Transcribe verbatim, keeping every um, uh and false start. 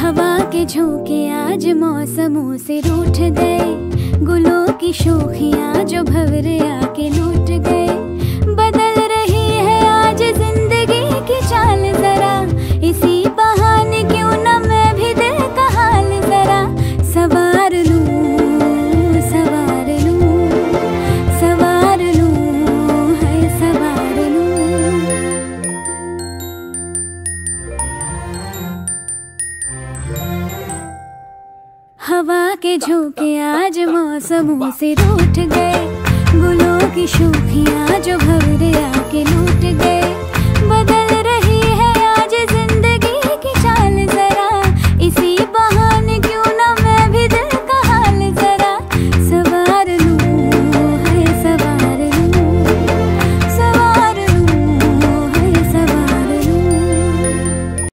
हवा के झोंके आज मौसमों से रूठ गए, गुलों की शोखियाँ जो भंवरे आके लूट गए। बदल रही है आज जिंदगी की चाल जरा, इसी बहाने क्यों न मैं भी दिल का हाल जरा सवार लूं, सवार लूं, सवार लूं, है सवार लूं। हवा के झोंके आज मौसमों से रूठ गए, गुलों की शोखियाँ जो भंवरे आके लूट गए।